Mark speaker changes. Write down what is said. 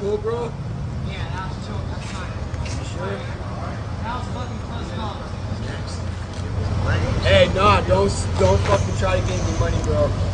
Speaker 1: cool, bro?
Speaker 2: Yeah, that was chill. That's fine.
Speaker 1: You sure?
Speaker 2: That was fucking close call.
Speaker 1: Hey, nah, don't fucking try to get any money, bro.